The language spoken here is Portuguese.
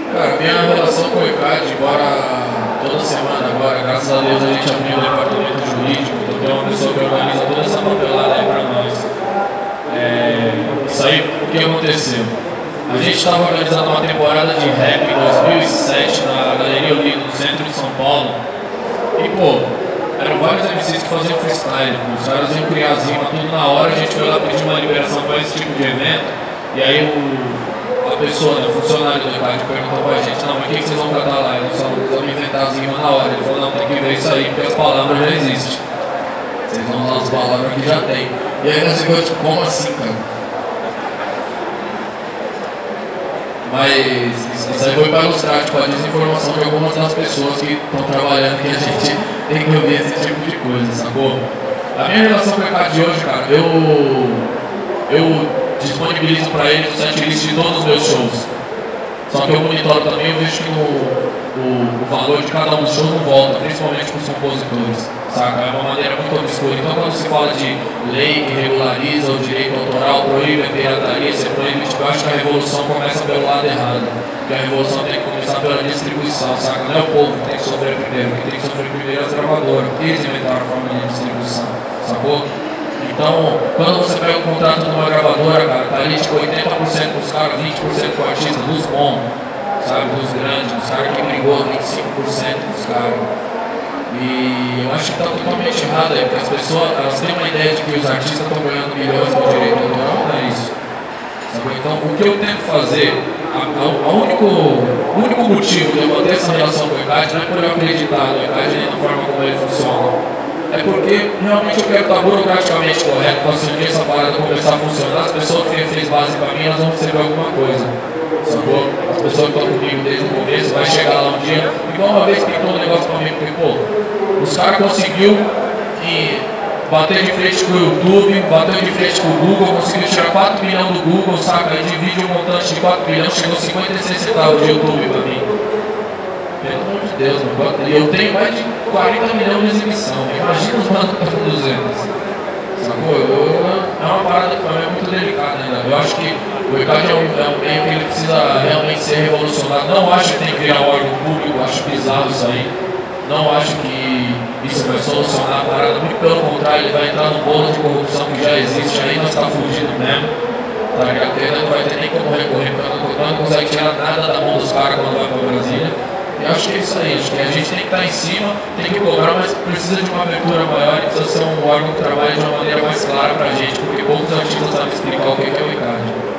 Cara, minha relação com o ECAD, embora toda semana agora, graças a Deus, a gente abriu o departamento jurídico, então tem uma pessoa que organiza toda essa papelada aí pra nós. Isso aí, o que aconteceu? A gente estava organizando uma temporada de rap em 2007 na Galeria Olido, no centro de São Paulo. E, pô, eram vários MCs que faziam freestyle, pô. Os caras iam criar zima tudo na hora, a gente foi lá pedir uma liberação para esse tipo de evento. E aí a pessoa, né, o funcionário do ECAD perguntou pra gente, não, mas o que vocês vão cantar lá? Nós vamos inventar zima na hora. Ele falou, não, tem que ver isso aí, porque as palavras já existem. Vocês vão usar as palavras que já tem. E aí nós ficamos tipo, como assim, cara? Mas isso aí foi para ilustrar tipo, a desinformação de algumas das pessoas que estão trabalhando que a gente tem que ouvir esse tipo de coisa, sacou? A minha relação com o ECAD de hoje, cara, eu disponibilizo para eles o setlist de todos os meus shows. Só que eu monitoro também, eu vejo que o valor de cada um dos shows não volta, principalmente para os compositores, saca? É uma maneira muito obscura. Então quando se fala de lei que regulariza o direito autoral, proíbe a pirataria, você proíbe, tipo, eu acho que a revolução começa pelo lado errado. Porque a revolução tem que começar pela distribuição, saca? Não é o povo que tem que sofrer primeiro, quem tem que sofrer primeiro é as gravadoras, porque eles inventaram a forma de distribuição, sacou? Então, quando você pega o contrato de uma gravadora, cara, tá ali tipo 80% dos caras, 20% com o artista, dos bons, sabe, dos grandes, dos caras que brigou, 25% dos caras. E eu acho que tá totalmente errado aí, porque as pessoas, elas têm uma ideia de que os artistas estão ganhando milhões com direito autoral, não é isso. Sabe? Então, o que eu tento fazer, o único motivo de eu manter essa relação com o ECAD não é por eu acreditar no ECAD nem na forma como ele funciona. É porque realmente eu quero estar burocraticamente correto para se um dia essa parada começar a funcionar, as pessoas que fez base para mim, elas vão receber alguma coisa. Sacou? As pessoas que estão comigo desde o começo, vai chegar lá um dia, igual uma vez pintou um negócio para mim, porque, pô, os caras conseguiu bater de frente com o YouTube, bateu de frente com o Google, conseguiu tirar 4 milhões do Google, saca? Aí divide um montante de 4 milhões, chegou a 56 centavos de YouTube para mim. Pelo amor de Deus, mano. E eu tenho mais de 40 milhões de exibição. Imagina os manos que estão com 200. Sacou? É uma parada que pra mim é muito delicada ainda. Eu acho que o ECAD é um meio que ele precisa realmente ser revolucionado. Não acho que tem que criar um órgão público, acho bizarro isso aí. Não acho que isso vai solucionar a parada. Muito pelo contrário, ele vai entrar no bolo de corrupção que já existe aí, nós estamos fugindo mesmo. Tá ligado? Porque não vai ter nem como recorrer, porque não consegue tirar nada da mão dos caras quando vai pra Brasília. Eu acho que é isso aí, acho que a gente tem que estar em cima, tem que cobrar, mas precisa de uma abertura maior e precisa ser um órgão que trabalhe de uma maneira mais clara pra gente, porque poucos artistas sabem explicar o que é o ECAD.